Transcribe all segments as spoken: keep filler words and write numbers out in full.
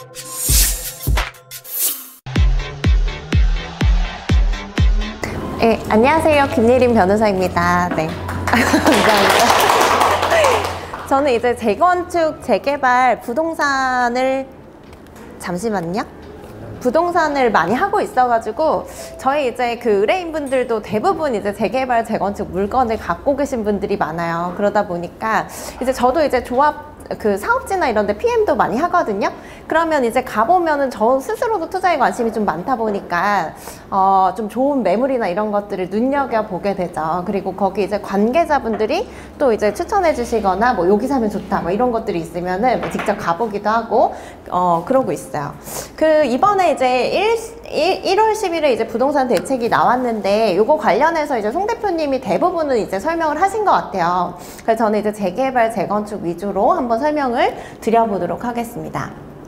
네, 안녕하세요. 김예림 변호사입니다. 네. 감사합니다. 저는 이제 재건축, 재개발, 부동산을, 잠시만요. 부동산을 많이 하고 있어가지고, 저희 이제 그 의뢰인분들도 대부분 이제 재개발, 재건축 물건을 갖고 계신 분들이 많아요. 그러다 보니까, 이제 저도 이제 조합, 그 사업지나 이런 데 피엠도 많이 하거든요. 그러면 이제 가보면은 저 스스로도 투자에 관심이 좀 많다 보니까 어 좀 좋은 매물이나 이런 것들을 눈여겨보게 되죠. 그리고 거기 이제 관계자분들이 또 이제 추천해 주시거나 뭐 여기 사면 좋다 뭐 이런 것들이 있으면은 뭐 직접 가보기도 하고 어 그러고 있어요. 그 이번에 이제 일월 십일에 이제 부동산 대책이 나왔는데 요거 관련해서 이제 송 대표님이 대부분은 이제 설명을 하신 것 같아요. 그래서 저는 이제 재개발, 재건축 위주로 한번 설명을 드려보도록 하겠습니다.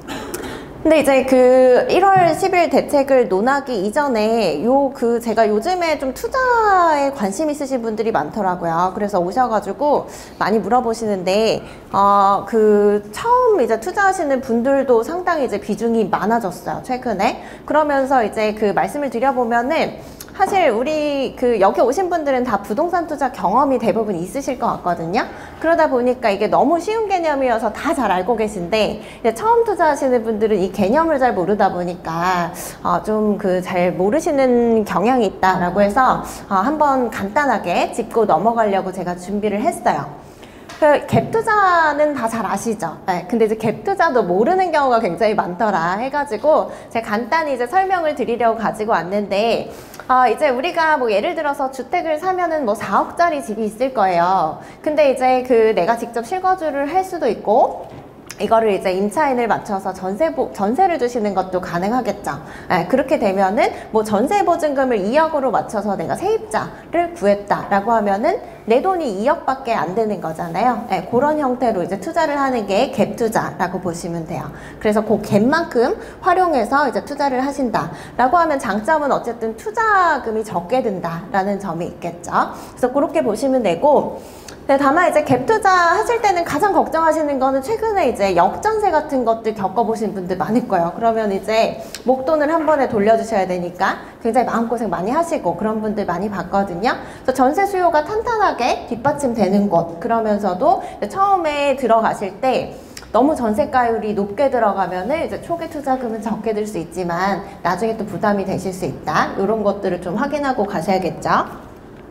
근데 이제 그 일월 십일 대책을 논하기 이전에 요 그 제가 요즘에 좀 투자에 관심 있으신 분들이 많더라고요. 그래서 오셔가지고 많이 물어보시는데 어 그 처음 이제 투자하시는 분들도 상당히 이제 비중이 많아졌어요, 최근에. 그러면서 이제 그 말씀을 드려보면은 사실 우리 그 여기 오신 분들은 다 부동산 투자 경험이 대부분 있으실 것 같거든요. 그러다 보니까 이게 너무 쉬운 개념이어서 다 잘 알고 계신데 처음 투자하시는 분들은 이 개념을 잘 모르다 보니까 어 좀 그 잘 모르시는 경향이 있다라고 해서 어 한번 간단하게 짚고 넘어가려고 제가 준비를 했어요. 그 갭 투자는 다 잘 아시죠? 네, 근데 이제 갭 투자도 모르는 경우가 굉장히 많더라 해가지고 제가 간단히 이제 설명을 드리려고 가지고 왔는데 어, 이제 우리가 뭐 예를 들어서 주택을 사면은 뭐 사억짜리 집이 있을 거예요. 근데 이제 그 내가 직접 실거주를 할 수도 있고 이거를 이제 임차인을 맞춰서 전세 보, 전세를 주시는 것도 가능하겠죠. 네, 그렇게 되면은 뭐 전세 보증금을 이억으로 맞춰서 내가 세입자를 구했다라고 하면은 내 돈이 이억밖에 안 되는 거잖아요. 네, 그런 형태로 이제 투자를 하는 게 갭 투자라고 보시면 돼요. 그래서 그 갭만큼 활용해서 이제 투자를 하신다라고 하면 장점은 어쨌든 투자금이 적게 든다라는 점이 있겠죠. 그래서 그렇게 보시면 되고. 네, 다만 이제 갭 투자 하실 때는 가장 걱정하시는 거는 최근에 이제 역전세 같은 것들 겪어보신 분들 많을 거예요. 그러면 이제 목돈을 한 번에 돌려주셔야 되니까 굉장히 마음고생 많이 하시고 그런 분들 많이 봤거든요. 그래서 전세 수요가 탄탄하게 뒷받침되는 곳, 그러면서도 처음에 들어가실 때 너무 전세가율이 높게 들어가면은 이제 초기 투자금은 적게 들 수 있지만 나중에 또 부담이 되실 수 있다. 이런 것들을 좀 확인하고 가셔야겠죠.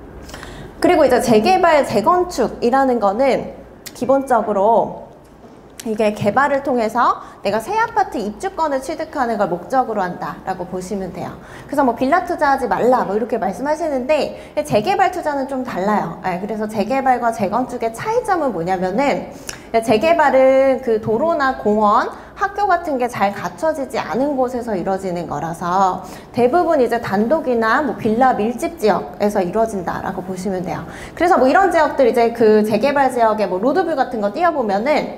그리고 이제 재개발, 재건축이라는 거는 기본적으로 이게 개발을 통해서 내가 새 아파트 입주권을 취득하는 걸 목적으로 한다라고 보시면 돼요. 그래서 뭐 빌라 투자하지 말라 뭐 이렇게 말씀하시는데 재개발 투자는 좀 달라요. 네, 그래서 재개발과 재건축의 차이점은 뭐냐면은 재개발은 그 도로나 공원, 학교 같은 게 잘 갖춰지지 않은 곳에서 이루어지는 거라서 대부분 이제 단독이나 뭐 빌라 밀집 지역에서 이루어진다라고 보시면 돼요. 그래서 뭐 이런 지역들 이제 그 재개발 지역에 뭐 로드뷰 같은 거 띄워보면은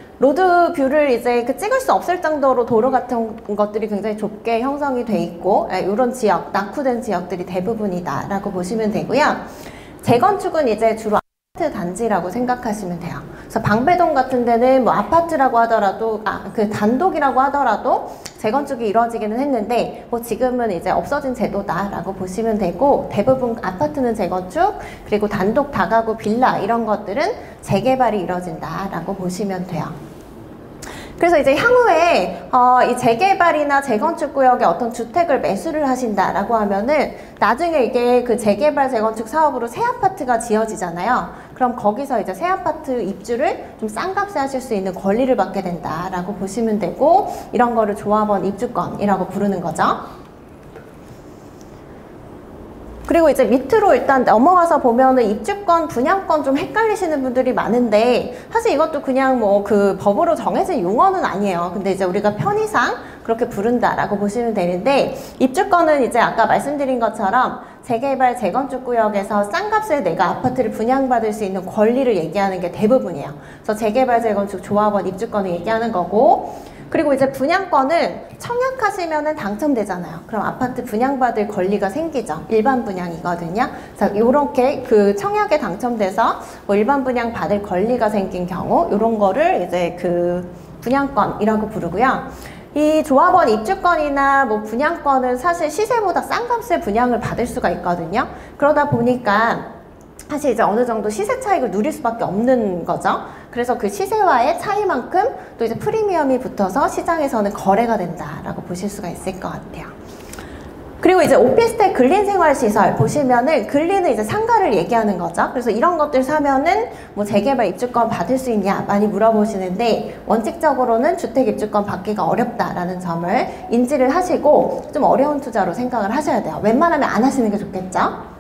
로드뷰를 이제 그 찍을 수 없을 정도로 도로 같은 것들이 굉장히 좁게 형성이 돼 있고 이런 지역, 낙후된 지역들이 대부분이다라고 보시면 되고요. 재건축은 이제 주로 아파트 단지라고 생각하시면 돼요. 그래서 방배동 같은 데는 뭐 아파트라고 하더라도 아, 그 단독이라고 하더라도 재건축이 이루어지기는 했는데 뭐 지금은 이제 없어진 제도다라고 보시면 되고 대부분 아파트는 재건축 그리고 단독 다가구 빌라 이런 것들은 재개발이 이루어진다라고 보시면 돼요. 그래서 이제 향후에 어, 이 재개발이나 재건축 구역에 어떤 주택을 매수를 하신다라고 하면은 나중에 이게 그 재개발 재건축 사업으로 새 아파트가 지어지잖아요. 그럼 거기서 이제 새 아파트 입주를 좀 싼 값에 하실 수 있는 권리를 받게 된다라고 보시면 되고 이런 거를 조합원 입주권이라고 부르는 거죠. 그리고 이제 밑으로 일단 넘어가서 보면은 입주권, 분양권 좀 헷갈리시는 분들이 많은데 사실 이것도 그냥 뭐 그 법으로 정해진 용어는 아니에요. 근데 이제 우리가 편의상 그렇게 부른다라고 보시면 되는데 입주권은 이제 아까 말씀드린 것처럼 재개발, 재건축 구역에서 싼 값에 내가 아파트를 분양받을 수 있는 권리를 얘기하는 게 대부분이에요. 그래서 재개발, 재건축 조합원 입주권을 얘기하는 거고 그리고 이제 분양권은 청약하시면은 당첨되잖아요. 그럼 아파트 분양받을 권리가 생기죠. 일반 분양이거든요. 그래서 요렇게 그 청약에 당첨돼서 뭐 일반 분양 받을 권리가 생긴 경우 요런 거를 이제 그 분양권이라고 부르고요. 이 조합원 입주권이나 뭐 분양권은 사실 시세보다 싼 값에 분양을 받을 수가 있거든요. 그러다 보니까 사실 이제 어느 정도 시세 차익을 누릴 수밖에 없는 거죠. 그래서 그 시세와의 차이만큼 또 이제 프리미엄이 붙어서 시장에서는 거래가 된다라고 보실 수가 있을 것 같아요. 그리고 이제 오피스텔 근린 생활시설 보시면은 근린은 이제 상가를 얘기하는 거죠. 그래서 이런 것들 사면은 뭐 재개발 입주권 받을 수 있냐 많이 물어보시는데 원칙적으로는 주택 입주권 받기가 어렵다라는 점을 인지를 하시고 좀 어려운 투자로 생각을 하셔야 돼요. 웬만하면 안 하시는 게 좋겠죠.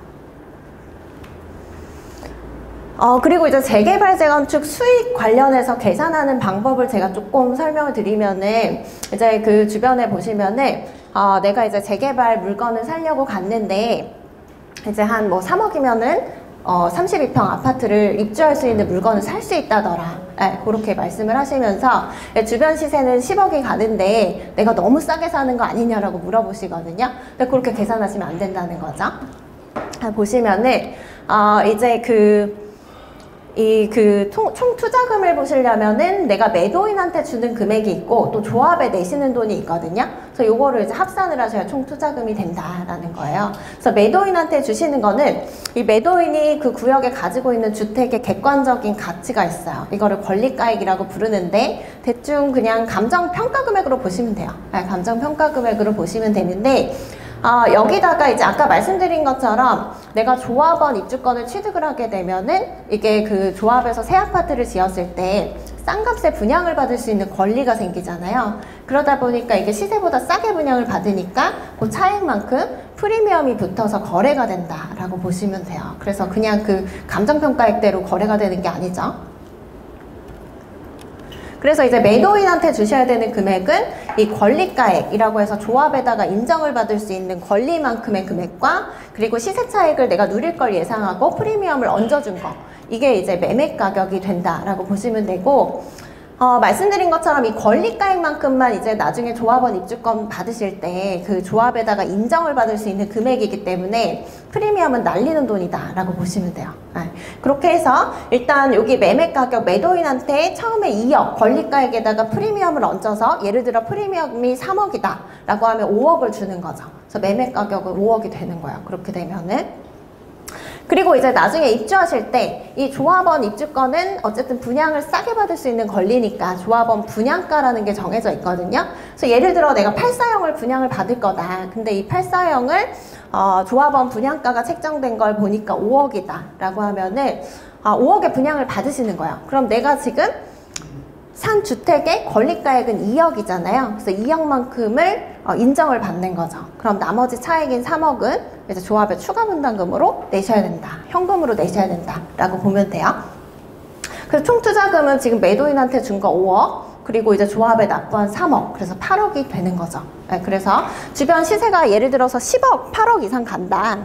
어, 그리고 이제 재개발, 재건축 수익 관련해서 계산하는 방법을 제가 조금 설명을 드리면은, 이제 그 주변에 보시면은, 어, 내가 이제 재개발 물건을 사려고 갔는데, 이제 한 뭐 삼억이면은, 어, 삼십이 평 아파트를 입주할 수 있는 물건을 살 수 있다더라. 네, 그렇게 말씀을 하시면서, 주변 시세는 십억이 가는데, 내가 너무 싸게 사는 거 아니냐라고 물어보시거든요. 근데 그렇게 계산하시면 안 된다는 거죠. 보시면은, 어, 이제 그, 이 그 총 투자금을 보시려면은 내가 매도인한테 주는 금액이 있고 또 조합에 내시는 돈이 있거든요. 그래서 요거를 이제 합산을 하셔야 총 투자금이 된다라는 거예요. 그래서 매도인한테 주시는 거는 이 매도인이 그 구역에 가지고 있는 주택의 객관적인 가치가 있어요. 이거를 권리가액이라고 부르는데 대충 그냥 감정평가 금액으로 보시면 돼요. 네, 감정평가 금액으로 보시면 되는데 아, 여기다가 이제 아까 말씀드린 것처럼 내가 조합원 입주권을 취득을 하게 되면은 이게 그 조합에서 새 아파트를 지었을 때 싼 값에 분양을 받을 수 있는 권리가 생기잖아요. 그러다 보니까 이게 시세보다 싸게 분양을 받으니까 그 차익만큼 프리미엄이 붙어서 거래가 된다라고 보시면 돼요. 그래서 그냥 그 감정평가액대로 거래가 되는 게 아니죠. 그래서 이제 매도인한테 주셔야 되는 금액은 이 권리가액이라고 해서 조합에다가 인정을 받을 수 있는 권리만큼의 금액과 그리고 시세 차익을 내가 누릴 걸 예상하고 프리미엄을 얹어준 거, 이게 이제 매매 가격이 된다라고 보시면 되고, 어, 말씀드린 것처럼 이 권리가액만큼만 이제 나중에 조합원 입주권 받으실 때 그 조합에다가 인정을 받을 수 있는 금액이기 때문에 프리미엄은 날리는 돈이다 라고 보시면 돼요. 네. 그렇게 해서 일단 여기 매매 가격 매도인한테 처음에 이억 권리가액에다가 프리미엄을 얹어서 예를 들어 프리미엄이 삼억이다 라고 하면 오억을 주는 거죠. 그래서 매매 가격은 오억이 되는 거예요. 그렇게 되면은. 그리고 이제 나중에 입주하실 때 이 조합원 입주권은 어쨌든 분양을 싸게 받을 수 있는 권리니까 조합원 분양가라는 게 정해져 있거든요. 그래서 예를 들어 내가 팔사형을 분양을 받을 거다. 근데 이 팔사형을 어, 조합원 분양가가 책정된 걸 보니까 오억이다 라고 하면은 아, 오억의 분양을 받으시는 거예요. 그럼 내가 지금 산 주택의 권리가액은 이억이잖아요. 그래서 이억만큼을 어, 인정을 받는 거죠. 그럼 나머지 차액인 삼억은 이제 조합의 추가 분담금으로 내셔야 된다. 현금으로 내셔야 된다. 라고 보면 돼요. 그래서 총 투자금은 지금 매도인한테 준 거 오억, 그리고 이제 조합에 납부한 삼억, 그래서 팔억이 되는 거죠. 네, 그래서 주변 시세가 예를 들어서 십억, 팔억 이상 간다.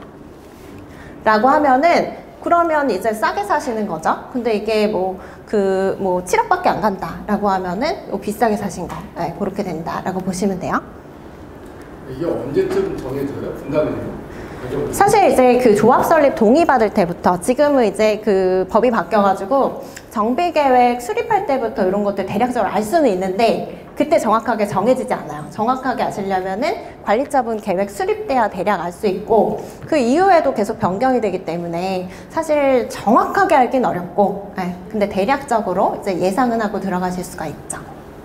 라고 하면은 그러면 이제 싸게 사시는 거죠. 근데 이게 뭐, 그, 뭐, 칠억밖에 안 간다. 라고 하면은 뭐 비싸게 사신 거. 네, 그렇게 된다. 라고 보시면 돼요. 이게 언제쯤 정해져요? 분담이네요. 사실 이제 그 조합 설립 동의 받을 때부터, 지금은 이제 그 법이 바뀌어가지고 정비계획 수립할 때부터 이런 것들 대략적으로 알 수는 있는데 그때 정확하게 정해지지 않아요. 정확하게 아시려면은 관리자분 계획 수립 때야 대략 알 수 있고 그 이후에도 계속 변경이 되기 때문에 사실 정확하게 알긴 어렵고, 네, 근데 대략적으로 이제 예상은 하고 들어가실 수가 있죠.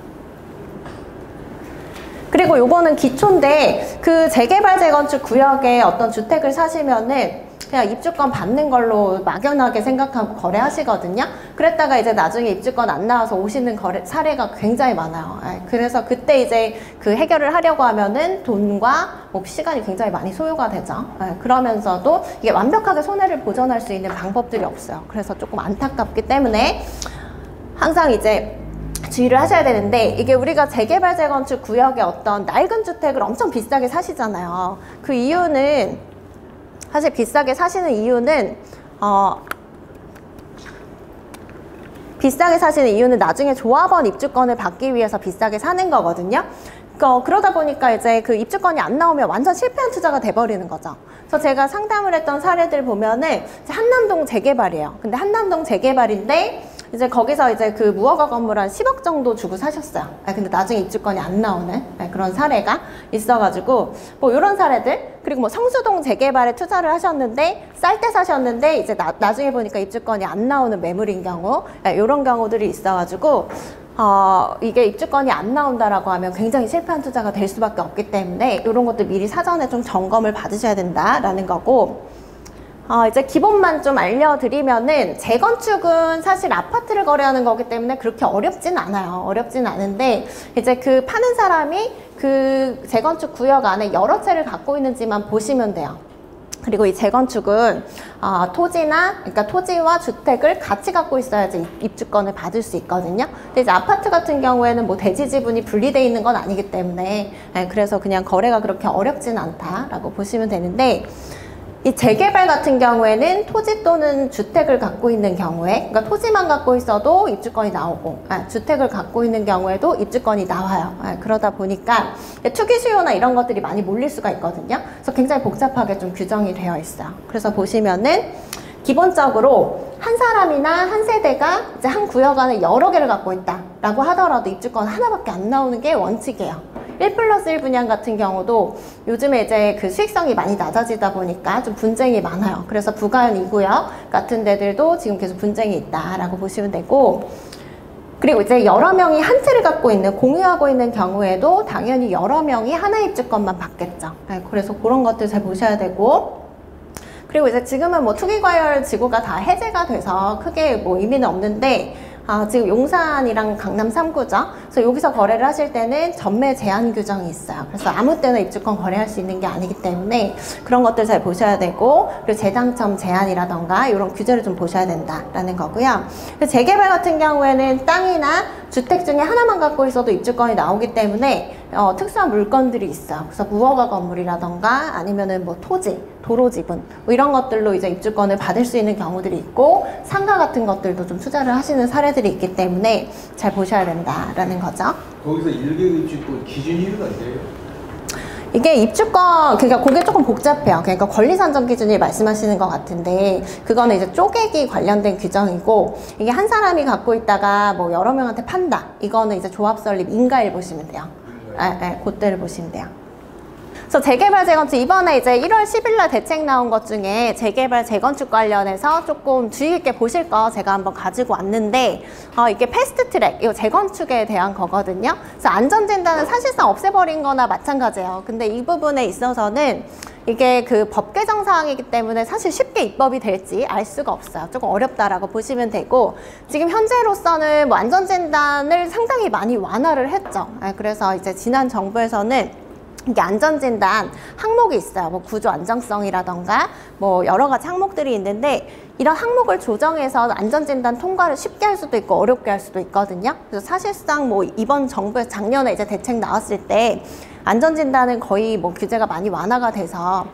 그리고 요거는 기초인데 그 재개발 재건축 구역에 어떤 주택을 사시면은 그냥 입주권 받는 걸로 막연하게 생각하고 거래하시거든요. 그랬다가 이제 나중에 입주권 안 나와서 오시는 거래 사례가 굉장히 많아요. 그래서 그때 이제 그 해결을 하려고 하면은 돈과 뭐 시간이 굉장히 많이 소요가 되죠. 그러면서도 이게 완벽하게 손해를 보전할 수 있는 방법들이 없어요. 그래서 조금 안타깝기 때문에 항상 이제 주의를 하셔야 되는데, 이게 우리가 재개발 재건축 구역의 어떤 낡은 주택을 엄청 비싸게 사시잖아요. 그 이유는 사실 비싸게 사시는 이유는 어 비싸게 사시는 이유는 나중에 조합원 입주권을 받기 위해서 비싸게 사는 거거든요. 어, 그러다 보니까 이제 그 입주권이 안 나오면 완전 실패한 투자가 돼버리는 거죠. 그래서 제가 상담을 했던 사례들 보면은 한남동 재개발이에요. 근데 한남동 재개발인데 이제 거기서 이제 그 무허가 건물 한 십억 정도 주고 사셨어요. 아, 근데 나중에 입주권이 안 나오는 아, 그런 사례가 있어가지고 뭐 이런 사례들, 그리고 뭐 성수동 재개발에 투자를 하셨는데 쌀 때 사셨는데 이제 나, 나중에 보니까 입주권이 안 나오는 매물인 경우, 아, 이런 경우들이 있어가지고 어, 이게 입주권이 안 나온다라고 하면 굉장히 실패한 투자가 될 수밖에 없기 때문에 이런 것도 미리 사전에 좀 점검을 받으셔야 된다라는 거고, 어, 이제 기본만 좀 알려드리면은 재건축은 사실 아파트를 거래하는 거기 때문에 그렇게 어렵진 않아요. 어렵진 않은데 이제 그 파는 사람이 그 재건축 구역 안에 여러 채를 갖고 있는지만 보시면 돼요. 그리고 이 재건축은 어, 토지나, 그러니까 토지와 주택을 같이 갖고 있어야지 입주권을 받을 수 있거든요. 근데 이제 아파트 같은 경우에는 뭐 대지 지분이 분리되어 있는 건 아니기 때문에 네, 그래서 그냥 거래가 그렇게 어렵진 않다라고 보시면 되는데, 이 재개발 같은 경우에는 토지 또는 주택을 갖고 있는 경우에, 그러니까 토지만 갖고 있어도 입주권이 나오고, 아, 주택을 갖고 있는 경우에도 입주권이 나와요. 아, 그러다 보니까 투기 수요나 이런 것들이 많이 몰릴 수가 있거든요. 그래서 굉장히 복잡하게 좀 규정이 되어 있어요. 그래서 보시면은 기본적으로 한 사람이나 한 세대가 이제 한 구역 안에 여러 개를 갖고 있다라고 하더라도 입주권 하나밖에 안 나오는 게 원칙이에요. 일 플러스 일 분양 같은 경우도 요즘에 이제 그 수익성이 많이 낮아지다 보니까 좀 분쟁이 많아요. 그래서 부가연 이 구역 같은 데들도 지금 계속 분쟁이 있다라고 보시면 되고, 그리고 이제 여러 명이 한 채를 갖고 있는, 공유하고 있는 경우에도 당연히 여러 명이 하나 입주권만 받겠죠. 네, 그래서 그런 것들 잘 보셔야 되고, 그리고 이제 지금은 뭐 투기과열 지구가 다 해제가 돼서 크게 뭐 의미는 없는데, 아, 지금 용산이랑 강남 삼 구죠. 그래서 여기서 거래를 하실 때는 전매 제한 규정이 있어요. 그래서 아무 때나 입주권 거래할 수 있는 게 아니기 때문에 그런 것들 잘 보셔야 되고, 그리고 재당첨 제한이라던가 이런 규제를 좀 보셔야 된다라는 거고요. 재개발 같은 경우에는 땅이나 주택 중에 하나만 갖고 있어도 입주권이 나오기 때문에 어, 특수한 물건들이 있어요. 그래서 무허가 건물이라던가 아니면은 뭐 토지, 도로 지분 뭐 이런 것들로 이제 입주권을 받을 수 있는 경우들이 있고, 상가 같은 것들도 좀 투자를 하시는 사례들이 있기 때문에 잘 보셔야 된다라는 거죠. 거기서 일개 입주권 기준 이유가 있어요? 이게 입주권, 그러니까 그게 조금 복잡해요. 그러니까 권리 산정 기준을 말씀하시는 것 같은데, 그거는 이제 쪼개기 관련된 규정이고, 이게 한 사람이 갖고 있다가 뭐 여러 명한테 판다, 이거는 이제 조합 설립 인가일 보시면 돼요. 예, 예, 그때를 보시면 돼요. 그래서 재개발 재건축 이번에 이제 일월 십일 날 대책 나온 것 중에 재개발 재건축 관련해서 조금 주의 깊게 보실 거 제가 한번 가지고 왔는데, 어, 이게 패스트 트랙, 이거 재건축에 대한 거거든요. 그래서 안전진단은 사실상 없애버린 거나 마찬가지예요. 근데 이 부분에 있어서는 이게 그 법 개정 사항이기 때문에 사실 쉽게 입법이 될지 알 수가 없어요. 조금 어렵다라고 보시면 되고, 지금 현재로서는 뭐 안전진단을 상당히 많이 완화를 했죠. 그래서 이제 지난 정부에서는 이게 안전진단 항목이 있어요. 뭐 구조 안정성이라던가 뭐 여러 가지 항목들이 있는데, 이런 항목을 조정해서 안전진단 통과를 쉽게 할 수도 있고 어렵게 할 수도 있거든요. 그래서 사실상 뭐 이번 정부에서 작년에 이제 대책 나왔을 때 안전진단은 거의 뭐 규제가 많이 완화가 돼서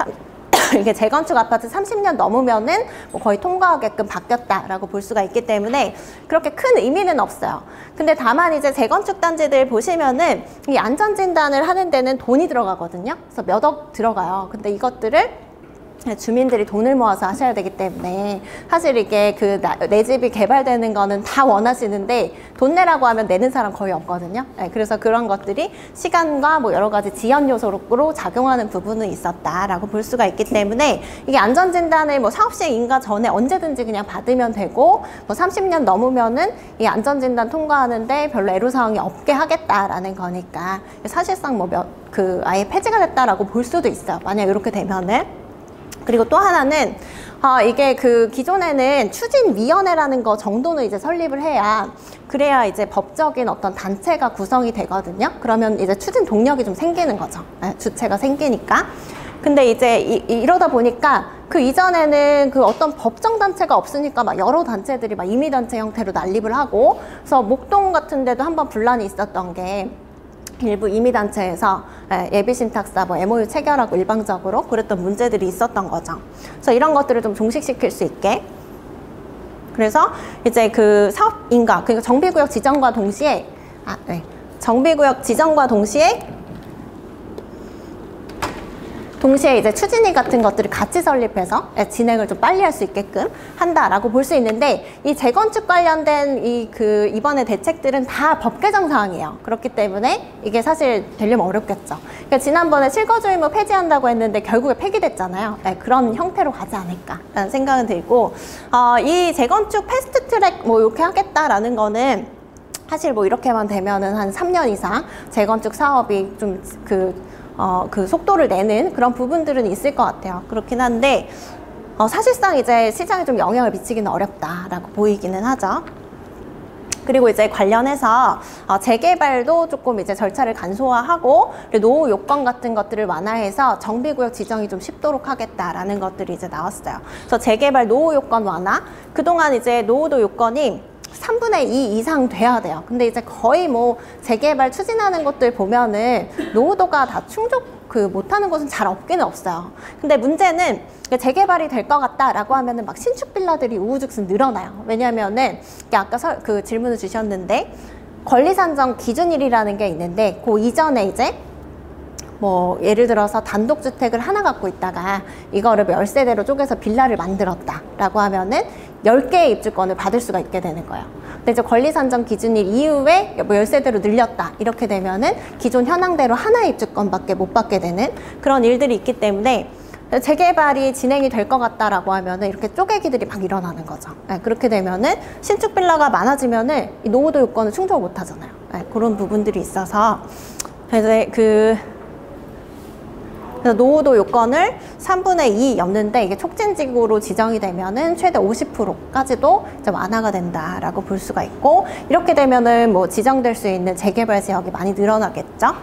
이게 재건축 아파트 삼십 년 넘으면은 뭐 거의 통과하게끔 바뀌었다라고 볼 수가 있기 때문에 그렇게 큰 의미는 없어요. 근데 다만 이제 재건축 단지들 보시면은 이 안전진단을 하는 데는 돈이 들어가거든요. 그래서 몇 억 들어가요. 근데 이것들을 주민들이 돈을 모아서 하셔야 되기 때문에 사실 이게 그 내 집이 개발되는 거는 다 원하시는데 돈 내라고 하면 내는 사람 거의 없거든요. 네, 그래서 그런 것들이 시간과 뭐 여러 가지 지연 요소로 작용하는 부분은 있었다라고 볼 수가 있기 때문에, 이게 안전진단을 뭐 사업시행 인가 전에 언제든지 그냥 받으면 되고, 뭐 삼십 년 넘으면은 이 안전진단 통과하는데 별로 애로사항이 없게 하겠다라는 거니까 사실상 뭐 몇, 그 아예 폐지가 됐다라고 볼 수도 있어요. 만약 이렇게 되면은. 그리고 또 하나는 어, 이게 그 기존에는 추진위원회라는 거 정도는 이제 설립을 해야, 그래야 이제 법적인 어떤 단체가 구성이 되거든요. 그러면 이제 추진 동력이 좀 생기는 거죠. 네, 주체가 생기니까. 근데 이제 이, 이러다 보니까 그 이전에는 그 어떤 법정 단체가 없으니까 막 여러 단체들이 막 임의단체 형태로 난립을 하고, 그래서 목동 같은 데도 한번 분란이 있었던 게 일부 임의단체에서 예비신탁사 뭐 엠오유 체결하고 일방적으로 그랬던 문제들이 있었던 거죠. 그래서 이런 것들을 좀 종식시킬 수 있게, 그래서 이제 그 사업인가, 그러니까 정비구역 지정과 동시에 아, 네. 정비구역 지정과 동시에 동시에 이제 추진위 같은 것들을 같이 설립해서 진행을 좀 빨리 할 수 있게끔 한다라고 볼 수 있는데, 이 재건축 관련된 이 그 이번에 대책들은 다 법 개정 사항이에요. 그렇기 때문에 이게 사실 되려면 어렵겠죠. 그러니까 지난번에 실거주 의무 폐지한다고 했는데 결국에 폐기됐잖아요. 네, 그런 형태로 가지 않을까라는 생각은 들고, 어, 이 재건축 패스트 트랙 뭐 이렇게 하겠다라는 거는 사실 뭐 이렇게만 되면은 한 삼 년 이상 재건축 사업이 좀 그 어, 그 속도를 내는 그런 부분들은 있을 것 같아요. 그렇긴 한데, 어, 사실상 이제 시장에 좀 영향을 미치기는 어렵다라고 보이기는 하죠. 그리고 이제 관련해서 어, 재개발도 조금 이제 절차를 간소화하고 노후 요건 같은 것들을 완화해서 정비구역 지정이 좀 쉽도록 하겠다라는 것들이 이제 나왔어요. 그래서 재개발 노후 요건 완화, 그동안 이제 노후도 요건이 삼분의 이 이상 돼야 돼요. 근데 이제 거의 뭐 재개발 추진하는 것들 보면은 노후도가 다 충족 그 못하는 곳은 잘 없기는 없어요. 근데 문제는 재개발이 될 것 같다라고 하면은 막 신축 빌라들이 우후죽순 늘어나요. 왜냐면은 아까 서, 그 질문을 주셨는데 권리산정 기준일이라는 게 있는데, 그 이전에 이제 뭐 예를 들어서 단독주택을 하나 갖고 있다가 이거를 열 세대로 쪼개서 빌라를 만들었다라고 하면은 열 개의 입주권을 받을 수가 있게 되는 거예요. 근데 이제 권리산정 기준일 이후에 뭐 열 세대로 늘렸다 이렇게 되면은 기존 현황대로 하나의 입주권밖에 못 받게 되는 그런 일들이 있기 때문에 재개발이 진행이 될 것 같다라고 하면은 이렇게 쪼개기들이 막 일어나는 거죠. 네, 그렇게 되면은 신축 빌라가 많아지면은 이 노후도 요건을 충족을 못 하잖아요. 네, 그런 부분들이 있어서 그래서 그 그래서 노후도 요건을 삼분의 이 넘는데 이게 촉진지구로 지정이 되면은 최대 오십 퍼센트까지도 이제 완화가 된다라고 볼 수가 있고, 이렇게 되면은 뭐 지정될 수 있는 재개발 지역이 많이 늘어나겠죠.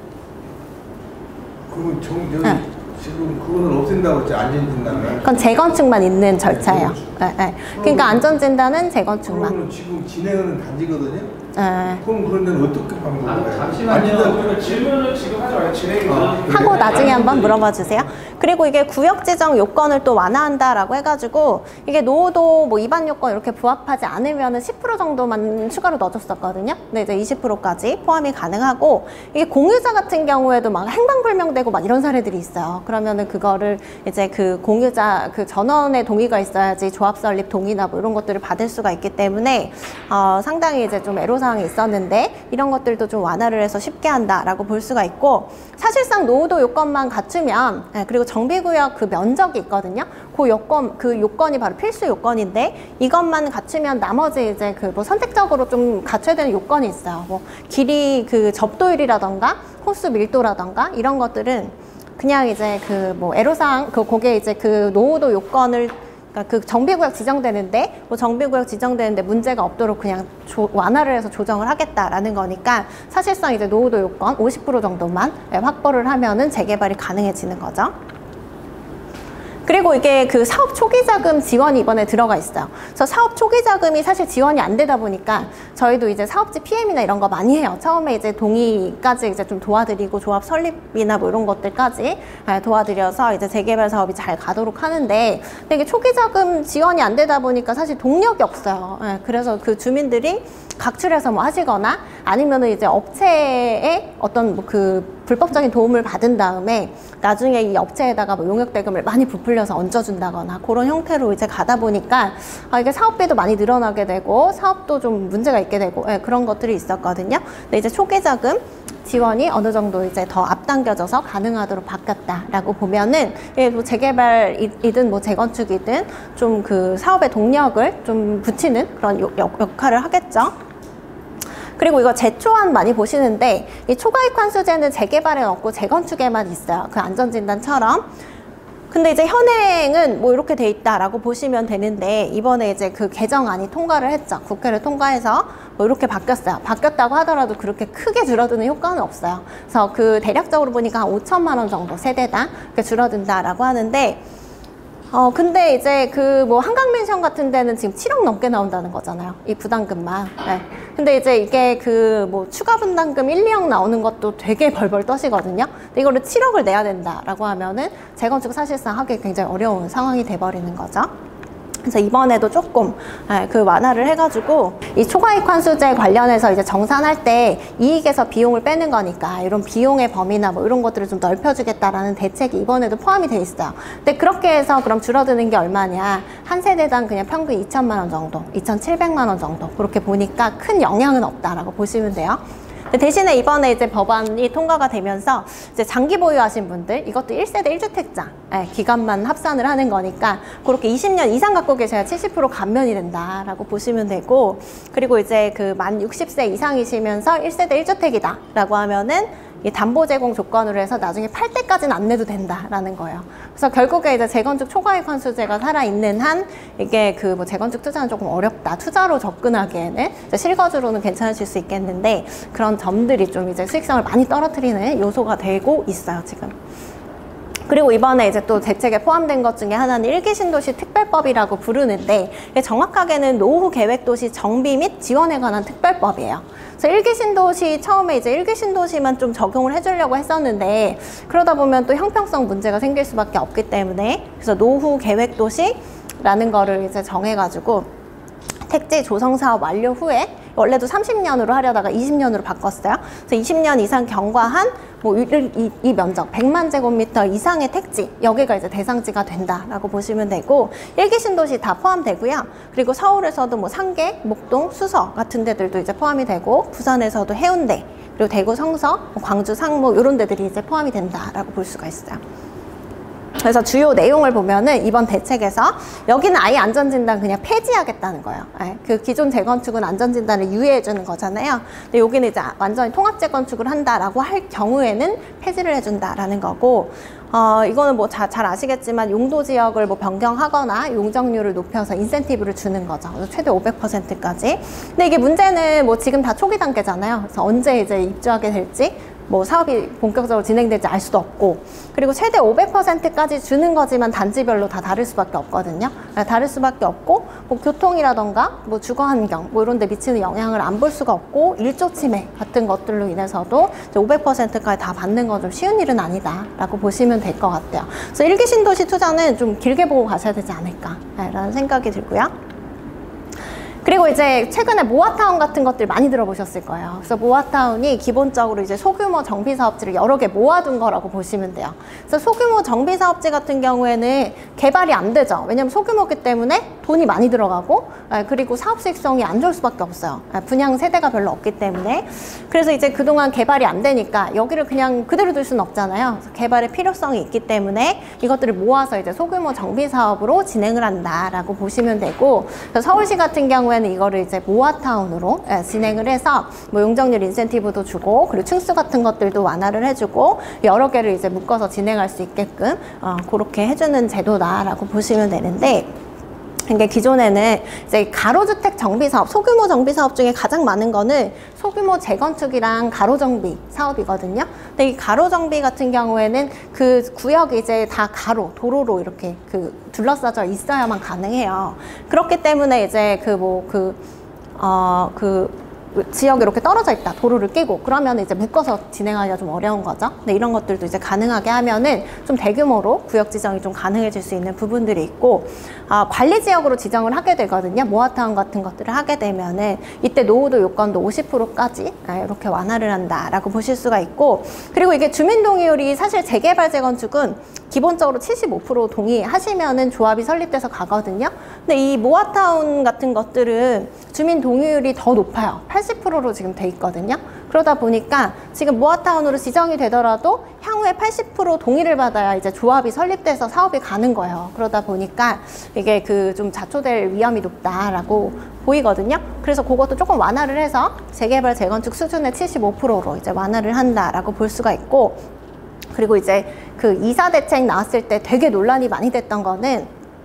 그러면 정, 저기 네. 지금 그거는 없앤다고 했지, 안전진단을. 그건 재건축만 있는 절차예요. 네, 네. 그러니까 안전진단은 재건축만. 그러면 지금 진행하는 단지거든요. 네. 그럼 그런 데는 어떻게 방법을 해요? 잠시만요. 질문을 지금 하지 말고 진행이 아, 하고 나중에 한번 물어봐 주세요. 그리고 이게 구역 지정 요건을 또 완화한다라고 해가지고 이게 노후도 뭐 위반 요건 이렇게 부합하지 않으면 십 퍼센트 정도만 추가로 넣어줬었거든요. 근데 이제 이십 퍼센트까지 포함이 가능하고, 이게 공유자 같은 경우에도 막 행방불명되고 막 이런 사례들이 있어요. 그러면은 그거를 이제 그 공유자 그 전원의 동의가 있어야지 조합 설립 동의나 뭐 이런 것들을 받을 수가 있기 때문에 어, 상당히 이제 좀 애로사항이 있었는데 이런 것들도 좀 완화를 해서 쉽게 한다라고 볼 수가 있고, 사실상 노후도 요건만 갖추면, 네, 그리고 정비구역 그 면적이 있거든요. 그 요건 그 요건이 바로 필수 요건인데 이것만 갖추면 나머지 이제 그 뭐 선택적으로 좀 갖춰야 되는 요건이 있어요. 뭐 길이 그 접도율이라던가 호수 밀도라던가 이런 것들은 그냥 이제 그 뭐 애로사항 그 그게 이제 그 노후도 요건을 그러니까 그 정비구역 지정되는데 뭐 정비구역 지정되는데 문제가 없도록 그냥 조, 완화를 해서 조정을 하겠다라는 거니까 사실상 이제 노후도 요건 오십 퍼센트 정도만 확보를 하면은 재개발이 가능해지는 거죠. 그리고 이게 그 사업 초기 자금 지원이 이번에 들어가 있어요. 그래서 사업 초기 자금이 사실 지원이 안 되다 보니까 저희도 이제 사업지 피엠이나 이런 거 많이 해요. 처음에 이제 동의까지 이제 좀 도와드리고 조합 설립이나 뭐 이런 것들까지 도와드려서 이제 재개발 사업이 잘 가도록 하는데, 근데 이게 초기 자금 지원이 안 되다 보니까 사실 동력이 없어요. 그래서 그 주민들이 각출해서 뭐 하시거나 아니면은 이제 업체의 어떤 뭐 그 불법적인 도움을 받은 다음에 나중에 이 업체에다가 뭐 용역대금을 많이 부풀려서 얹어준다거나 그런 형태로 이제 가다 보니까 아, 이게 사업비도 많이 늘어나게 되고 사업도 좀 문제가 있게 되고, 예, 그런 것들이 있었거든요. 근데 이제 초기 자금 지원이 어느 정도 이제 더 앞당겨져서 가능하도록 바뀌었다라고 보면은, 예, 뭐 재개발이든 뭐 재건축이든 좀 그 사업의 동력을 좀 붙이는 그런 요, 역, 역할을 하겠죠. 그리고 이거 재초안 많이 보시는데 이 초과이익 환수제는 재개발에 없고 재건축에만 있어요. 그 안전진단처럼. 근데 이제 현행은 뭐 이렇게 돼 있다라고 보시면 되는데 이번에 이제 그 개정안이 통과를 했죠. 국회를 통과해서 뭐 이렇게 바뀌었어요. 바뀌었다고 하더라도 그렇게 크게 줄어드는 효과는 없어요. 그래서 그 대략적으로 보니까 한 오천만 원 정도 세대당 이렇게 줄어든다라고 하는데, 어 근데 이제 그 뭐 한강맨션 같은 데는 지금 칠억 넘게 나온다는 거잖아요. 이 부담금만. 네. 근데 이제 이게 그 뭐 추가 분담금 일, 이억 나오는 것도 되게 벌벌 떠시거든요. 근데 이거를 칠억을 내야 된다라고 하면은 재건축 사실상 하기 굉장히 어려운 상황이 돼버리는 거죠. 그래서 이번에도 조금 예, 그 완화를 해가지고 이 초과이익 환수제 관련해서 이제 정산할 때 이익에서 비용을 빼는 거니까 이런 비용의 범위나 뭐 이런 것들을 좀 넓혀주겠다라는 대책이 이번에도 포함이 돼 있어요. 근데 그렇게 해서 그럼 줄어드는 게 얼마냐? 한 세대당 그냥 평균 이천만 원 정도, 이천칠백만 원 정도 그렇게 보니까 큰 영향은 없다라고 보시면 돼요. 대신에 이번에 이제 법안이 통과가 되면서 이제 장기 보유하신 분들 이것도 일 세대 일 주택자 예, 기간만 합산을 하는 거니까 그렇게 이십 년 이상 갖고 계셔야 칠십 퍼센트 감면이 된다라고 보시면 되고, 그리고 이제 그 만 육십 세 이상이시면서 일 세대 일 주택이다 라고 하면은 이 담보 제공 조건으로 해서 나중에 팔 때까지는 안 내도 된다라는 거예요. 그래서 결국에 이제 재건축 초과이익 환수제가 살아있는 한 이게 그 뭐 재건축 투자는 조금 어렵다. 투자로 접근하기에는 이제 실거주로는 괜찮으실 수 있겠는데 그런 점들이 좀 이제 수익성을 많이 떨어뜨리는 요소가 되고 있어요, 지금. 그리고 이번에 이제 또 대책에 포함된 것 중에 하나는 일기 신도시 특별법이라고 부르는데 정확하게는 노후 계획 도시 정비 및 지원에 관한 특별법이에요. 그래서 일기 신도시 처음에 이제 일기 신도시만 좀 적용을 해주려고 했었는데 그러다 보면 또 형평성 문제가 생길 수밖에 없기 때문에 그래서 노후 계획 도시라는 거를 이제 정해가지고 택지 조성 사업 완료 후에 원래도 삼십 년으로 하려다가 이십 년으로 바꿨어요. 그래서 이십 년 이상 경과한 뭐 이, 이, 이 면적 백만 제곱미터 이상의 택지 여기가 이제 대상지가 된다라고 보시면 되고 일기 신도시 다 포함되고요. 그리고 서울에서도 뭐 상계, 목동, 수서 같은 데들도 이제 포함이 되고 부산에서도 해운대 그리고 대구 성서, 광주 상무 이런 데들이 이제 포함이 된다라고 볼 수가 있어요. 그래서 주요 내용을 보면은 이번 대책에서 여기는 아예 안전진단 그냥 폐지하겠다는 거예요. 네, 그 기존 재건축은 안전진단을 유예해 주는 거잖아요. 근데 여기는 이제 완전히 통합 재건축을 한다라고 할 경우에는 폐지를 해준다라는 거고, 어, 이거는 뭐 잘 아시겠지만 용도 지역을 뭐 변경하거나 용적률을 높여서 인센티브를 주는 거죠. 그래서 최대 오백 퍼센트까지. 근데 이게 문제는 뭐 지금 다 초기 단계잖아요. 그래서 언제 이제 입주하게 될지 뭐 사업이 본격적으로 진행될지 알 수도 없고, 그리고 최대 오백 퍼센트까지 주는 거지만 단지별로 다 다를 수밖에 없거든요. 다를 수밖에 없고 뭐 교통이라던가 뭐 주거 환경 뭐 이런 데 미치는 영향을 안 볼 수가 없고 일조 침해 같은 것들로 인해서도 오백 퍼센트까지 다 받는 건 좀 쉬운 일은 아니다 라고 보시면 될 것 같아요. 그래서 일기 신도시 투자는 좀 길게 보고 가셔야 되지 않을까 라는 생각이 들고요. 그리고 이제 최근에 모아타운 같은 것들 많이 들어보셨을 거예요. 그래서 모아타운이 기본적으로 이제 소규모 정비 사업지를 여러 개 모아둔 거라고 보시면 돼요. 그래서 소규모 정비 사업지 같은 경우에는 개발이 안 되죠. 왜냐면 소규모이기 때문에 돈이 많이 들어가고 그리고 사업 수익성이 안 좋을 수밖에 없어요. 분양 세대가 별로 없기 때문에. 그래서 이제 그동안 개발이 안 되니까 여기를 그냥 그대로 둘 수는 없잖아요. 그래서 개발의 필요성이 있기 때문에 이것들을 모아서 이제 소규모 정비 사업으로 진행을 한다라고 보시면 되고, 서울시 같은 경우 에는 이거를 이제 모아타운으로 예, 진행을 해서 뭐 용적률 인센티브도 주고 그리고 층수 같은 것들도 완화를 해주고 여러 개를 이제 묶어서 진행할 수 있게끔 어, 그렇게 해주는 제도다라고 보시면 되는데, 이게 기존에는 이제 가로주택 정비사업, 소규모 정비사업 중에 가장 많은 거는 소규모 재건축이랑 가로정비 사업이거든요. 근데 이 가로정비 같은 경우에는 그 구역이 이제 다 가로, 도로로 이렇게 그 둘러싸져 있어야만 가능해요. 그렇기 때문에 이제 그 뭐 그, 어, 그, 지역이 이렇게 떨어져 있다, 도로를 끼고, 그러면 이제 묶어서 진행하기가 좀 어려운 거죠. 근데 이런 것들도 이제 가능하게 하면은 좀 대규모로 구역 지정이 좀 가능해질 수 있는 부분들이 있고, 아, 관리 지역으로 지정을 하게 되거든요. 모아타운 같은 것들을 하게 되면은 이때 노후도 요건도 오십 퍼센트까지 이렇게 완화를 한다라고 보실 수가 있고, 그리고 이게 주민 동의율이 사실 재개발 재건축은 기본적으로 칠십오 퍼센트 동의하시면은 조합이 설립돼서 가거든요. 근데 이 모아타운 같은 것들은 주민 동의율이 더 높아요. 팔십 퍼센트로 지금 돼 있거든요. 그러다 보니까 지금 모아타운으로 지정이 되더라도 향후에 팔십 퍼센트 동의를 받아야 이제 조합이 설립돼서 사업이 가는 거예요. 그러다 보니까 이게 그 좀 자초될 위험이 높다라고 보이거든요. 그래서 그것도 조금 완화를 해서 재개발 재건축 수준의 칠십오 퍼센트로 이제 완화를 한다라고 볼 수가 있고, 그리고 이제 그 이사 대책 나왔을 때 되게 논란이 많이 됐던 거는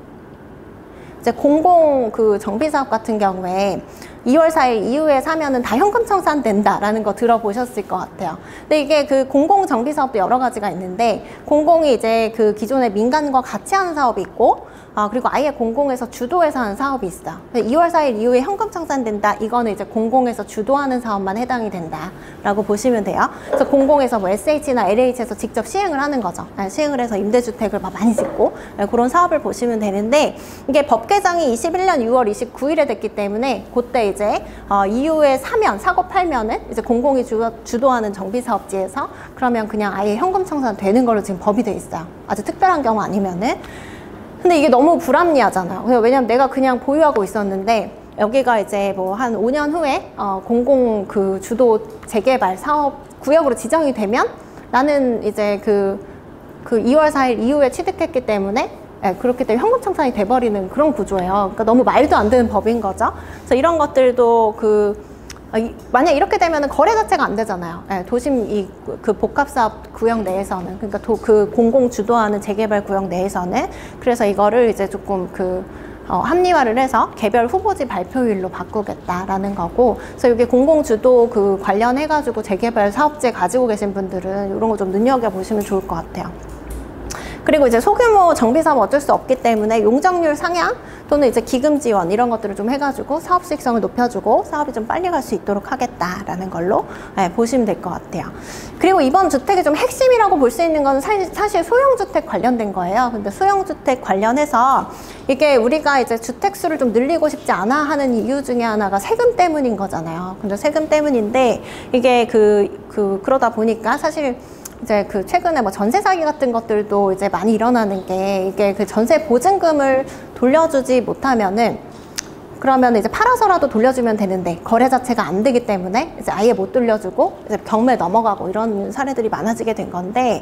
이제 공공 그 정비 사업 같은 경우에 이월 사일 이후에 사면은 다 현금 청산된다라는 거 들어보셨을 것 같아요. 근데 이게 그 공공 정비 사업도 여러 가지가 있는데, 공공이 이제 그 기존의 민간과 같이 하는 사업이 있고, 어, 그리고 아예 공공에서 주도해서 하는 사업이 있어. 이월 사일 이후에 현금 청산된다. 이거는 이제 공공에서 주도하는 사업만 해당이 된다라고 보시면 돼요. 그래서 공공에서 뭐 에스에이치나 엘에이치에서 직접 시행을 하는 거죠. 네, 시행을 해서 임대주택을 막 많이 짓고 네, 그런 사업을 보시면 되는데 이게 법 개정이 이십일 년 유월 이십구일에 됐기 때문에 그때 이제 어, 이후에 사면 사고 팔면은 이제 공공이 주, 주도하는 정비사업지에서 그러면 그냥 아예 현금 청산 되는 걸로 지금 법이 돼 있어요. 아주 특별한 경우 아니면은. 근데 이게 너무 불합리하잖아요. 왜냐면 내가 그냥 보유하고 있었는데 여기가 이제 뭐 한 오 년 후에 어, 공공 그 주도 재개발 사업 구역으로 지정이 되면 나는 이제 그, 그 이월 사일 이후에 취득했기 때문에 네, 그렇기 때문에 현금 청산이 돼버리는 그런 구조예요. 그러니까 너무 말도 안 되는 법인 거죠. 그래서 이런 것들도 그 만약 이렇게 되면 거래 자체가 안 되잖아요. 네, 도심 이 그 복합사업 구역 내에서는 그러니까 도, 그 공공 주도하는 재개발 구역 내에서는 그래서 이거를 이제 조금 그 어, 합리화를 해서 개별 후보지 발표일로 바꾸겠다라는 거고, 그래서 이게 공공 주도 그 관련해가지고 재개발 사업체 가지고 계신 분들은 이런 거 좀 눈여겨 보시면 좋을 것 같아요. 그리고 이제 소규모 정비사업 어쩔 수 없기 때문에 용적률 상향 또는 이제 기금 지원 이런 것들을 좀 해가지고 사업 수익성을 높여주고 사업이 좀 빨리 갈 수 있도록 하겠다라는 걸로 네, 보시면 될 것 같아요. 그리고 이번 주택의 좀 핵심이라고 볼 수 있는 건 사실, 사실 소형주택 관련된 거예요. 근데 소형주택 관련해서 이게 우리가 이제 주택수를 좀 늘리고 싶지 않아 하는 이유 중에 하나가 세금 때문인 거잖아요. 근데 세금 때문인데 이게 그, 그, 그러다 보니까 사실 이제 그 최근에 뭐 전세 사기 같은 것들도 이제 많이 일어나는 게 이게 그 전세 보증금을 돌려주지 못하면은 그러면 이제 팔아서라도 돌려주면 되는데 거래 자체가 안 되기 때문에 이제 아예 못 돌려주고 이제 경매 넘어가고 이런 사례들이 많아지게 된 건데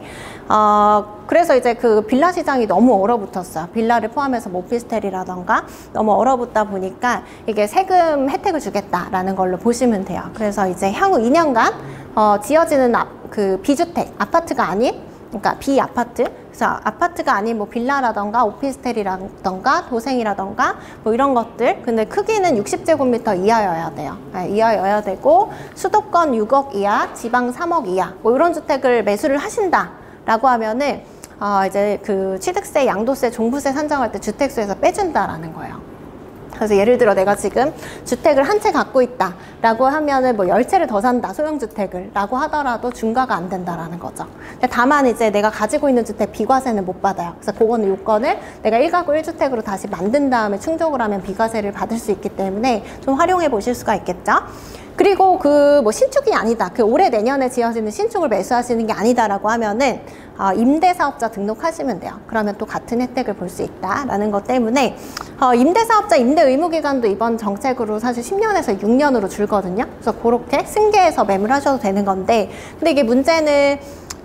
어 그래서 이제 그 빌라 시장이 너무 얼어붙었어요. 빌라를 포함해서 뭐 오피스텔이라던가 너무 얼어붙다 보니까 이게 세금 혜택을 주겠다라는 걸로 보시면 돼요. 그래서 이제 향후 이 년간 어 지어지는 아, 그 비주택 아파트가 아닌 그러니까 비아파트, 그래서 아파트가 아닌 뭐 빌라라던가 오피스텔이라던가 도생이라던가 뭐 이런 것들, 근데 크기는 육십 제곱미터 이하여야 돼요. 네, 이하여야 되고 수도권 육억 이하, 지방 삼억 이하 뭐 이런 주택을 매수를 하신다라고 하면은 어 이제 그 취득세, 양도세, 종부세 산정할 때 주택수에서 빼준다라는 거예요. 그래서 예를 들어 내가 지금 주택을 한 채 갖고 있다 라고 하면은 뭐 열 채를 더 산다 소형주택을 라고 하더라도 중과가 안 된다라는 거죠. 다만 이제 내가 가지고 있는 주택 비과세는 못 받아요. 그래서 그거는 요건을 내가 일 가구 일 주택으로 다시 만든 다음에 충족을 하면 비과세를 받을 수 있기 때문에 좀 활용해 보실 수가 있겠죠. 그리고 그 뭐 신축이 아니다, 그 올해 내년에 지어지는 신축을 매수하시는 게 아니다라고 하면은 어, 임대사업자 등록하시면 돼요. 그러면 또 같은 혜택을 볼 수 있다라는 것 때문에 어, 임대사업자 임대 의무기간도 이번 정책으로 사실 십 년에서 육 년으로 줄거든요. 그래서 그렇게 승계해서 매물하셔도 되는 건데, 근데 이게 문제는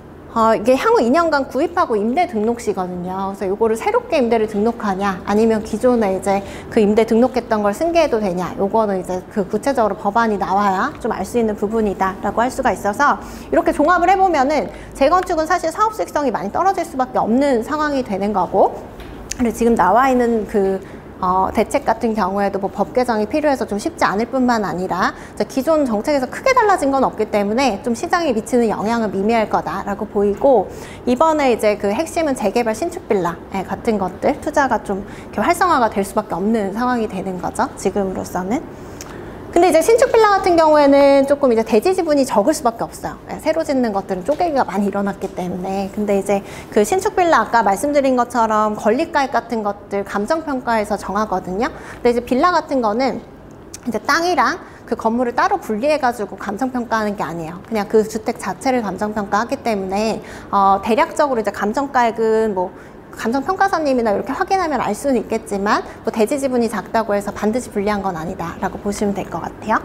어, 이게 향후 이 년간 구입하고 임대 등록시거든요. 그래서 요거를 새롭게 임대를 등록하냐, 아니면 기존에 이제 그 임대 등록했던 걸 승계해도 되냐, 요거는 이제 그 구체적으로 법안이 나와야 좀 알 수 있는 부분이다라고 할 수가 있어서 이렇게 종합을 해보면은 재건축은 사실 사업 수익성이 많이 떨어질 수밖에 없는 상황이 되는 거고, 그리고 지금 나와 있는 그 어, 대책 같은 경우에도 뭐 법 개정이 필요해서 좀 쉽지 않을 뿐만 아니라 기존 정책에서 크게 달라진 건 없기 때문에 좀 시장에 미치는 영향은 미미할 거다라고 보이고, 이번에 이제 그 핵심은 재개발 신축 빌라 같은 것들 투자가 좀 이렇게 활성화가 될 수밖에 없는 상황이 되는 거죠, 지금으로서는. 근데 이제 신축 빌라 같은 경우에는 조금 이제 대지 지분이 적을 수밖에 없어요. 새로 짓는 것들은 쪼개기가 많이 일어났기 때문에. 근데 이제 그 신축 빌라 아까 말씀드린 것처럼 권리가액 같은 것들 감정평가해서 정하거든요. 근데 이제 빌라 같은 거는 이제 땅이랑 그 건물을 따로 분리해가지고 감정평가하는 게 아니에요. 그냥 그 주택 자체를 감정평가하기 때문에 어, 대략적으로 이제 감정가액은 뭐 감정평가사님이나 이렇게 확인하면 알 수는 있겠지만 뭐 대지 지분이 작다고 해서 반드시 불리한 건 아니다 라고 보시면 될 것 같아요.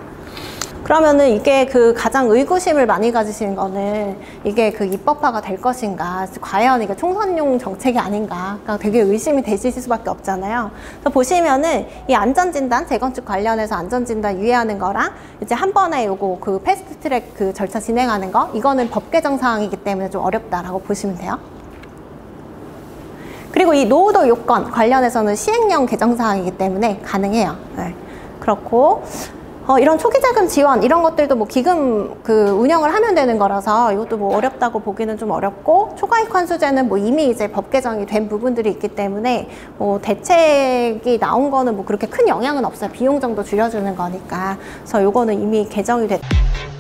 그러면은 이게 그 가장 의구심을 많이 가지시는 거는 이게 그 입법화가 될 것인가, 과연 이게 총선용 정책이 아닌가, 그러니까 되게 의심이 되실 수밖에 없잖아요. 그래서 보시면은 이 안전진단, 재건축 관련해서 안전진단 유예하는 거랑 이제 한 번에 요거 그 패스트트랙 그 절차 진행하는 거, 이거는 법 개정 사항이기 때문에 좀 어렵다라고 보시면 돼요. 그리고 이 노후도 요건 관련해서는 시행령 개정사항이기 때문에 가능해요. 네. 그렇고 어, 이런 초기 자금 지원 이런 것들도 뭐 기금 그 운영을 하면 되는 거라서 이것도 뭐 어렵다고 보기는 좀 어렵고, 초과이익 환수제는 뭐 이미 이제 법 개정이 된 부분들이 있기 때문에 뭐 대책이 나온 거는 뭐 그렇게 큰 영향은 없어요. 비용 정도 줄여주는 거니까. 그래서 요거는 이미 개정이 됐.